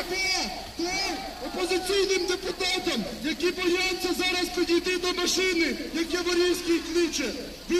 по опозиційним депутатам, які бояться зараз підійти до машини, як Яворівський кличе.